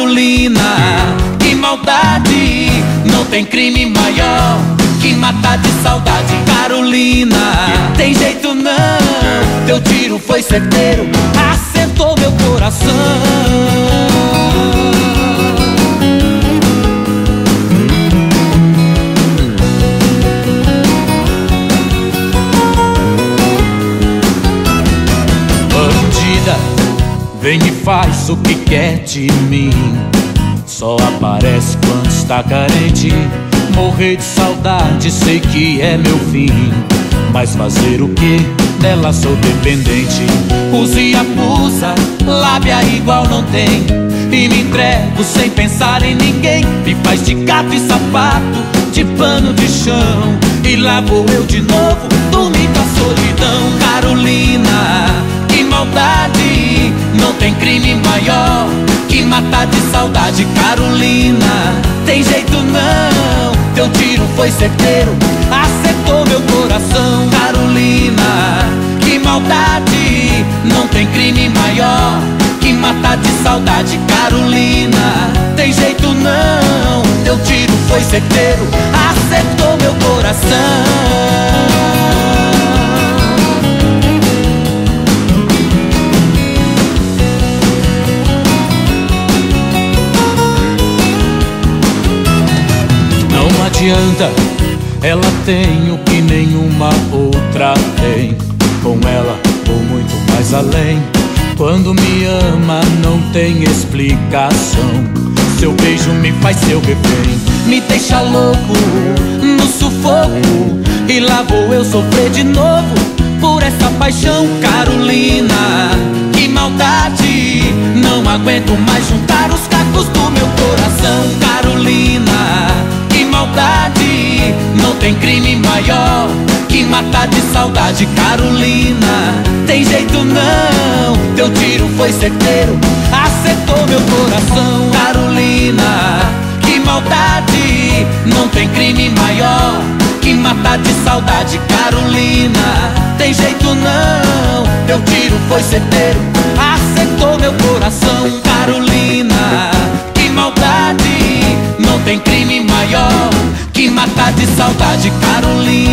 Carolina, que maldade, não tem crime maior que matar de saudade. Carolina, tem jeito não, teu tiro foi certeiro, acertou meu coração. Vem e faz o que quer de mim, só aparece quando está carente. Morrer de saudade, sei que é meu fim, mas fazer o que? Dela sou dependente. Usa e abusa, lábia igual não tem, e me entrego sem pensar em ninguém. Me faz de gato e sapato, de pano de chão, e lá vou eu de novo, dormir com a solidão. Carolina, que maldade, não tem crime maior que matar de saudade. Carolina, tem jeito não, teu tiro foi certeiro, acertou meu coração. Carolina, que maldade, não tem crime maior que matar de saudade. Carolina, tem jeito não, teu tiro foi certeiro, acertou meu coração. Ela tem o que nenhuma outra tem, com ela vou muito mais além. Quando me ama não tem explicação, seu beijo me faz seu refém. Me deixa louco no sufoco, e lá vou eu sofrer de novo por essa paixão. Carolina, que maldade, não aguento mais juntar os cacos do meu coração. Carolina, que maldade, não tem crime maior que matar de saudade. Carolina, tem jeito não, teu tiro foi certeiro, acertou meu coração. Carolina, que maldade, não tem crime maior que matar de saudade. Carolina, tem jeito não, teu tiro foi certeiro, acertou meu coração. Carolina, que maldade, não tem crime maior que matar de saudade. Carolina,